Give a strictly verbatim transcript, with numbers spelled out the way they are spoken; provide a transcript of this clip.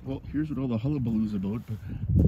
Well, here's what all the hullabaloo's about, but